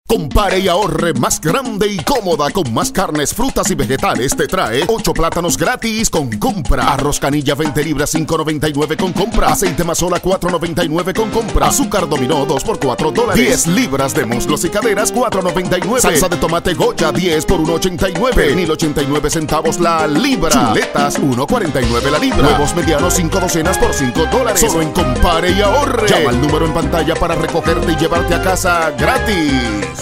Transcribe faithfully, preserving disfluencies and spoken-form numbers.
Compare y ahorre más grande y cómoda con más carnes, frutas y vegetales. Te trae ocho plátanos gratis con compra. Arroz canilla veinte libras cinco noventa y nueve con compra. Aceite mazola cuatro noventa y nueve con compra. Azúcar dominó dos por cuatro dólares. diez libras de muslos y caderas cuatro noventa y nueve. Salsa de tomate Goya diez por uno ochenta y nueve. Pernil ochenta y nueve centavos la libra. Chuletas uno cuarenta y nueve la libra. Huevos medianos cinco docenas por cinco dólares. Solo en Compare y ahorre. Llama al número en pantalla para recogerte y llevarte a casa gratis.